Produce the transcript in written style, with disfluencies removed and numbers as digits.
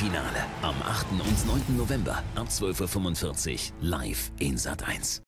Finale am 8. und 9. November ab 12:45 Uhr live in Sat.1.